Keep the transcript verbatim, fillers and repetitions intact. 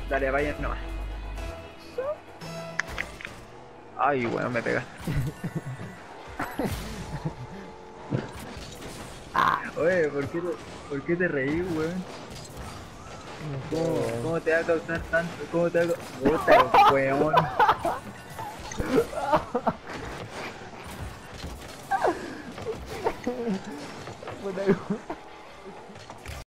Dale, vayan nomás. Ay, bueno, me pega. Oye, ¿por qué te, ¿por qué te reí, weón? ¿Cómo, ¿Cómo te va a causar tanto? ¿Cómo te va a causar? Puta, weón. Puta,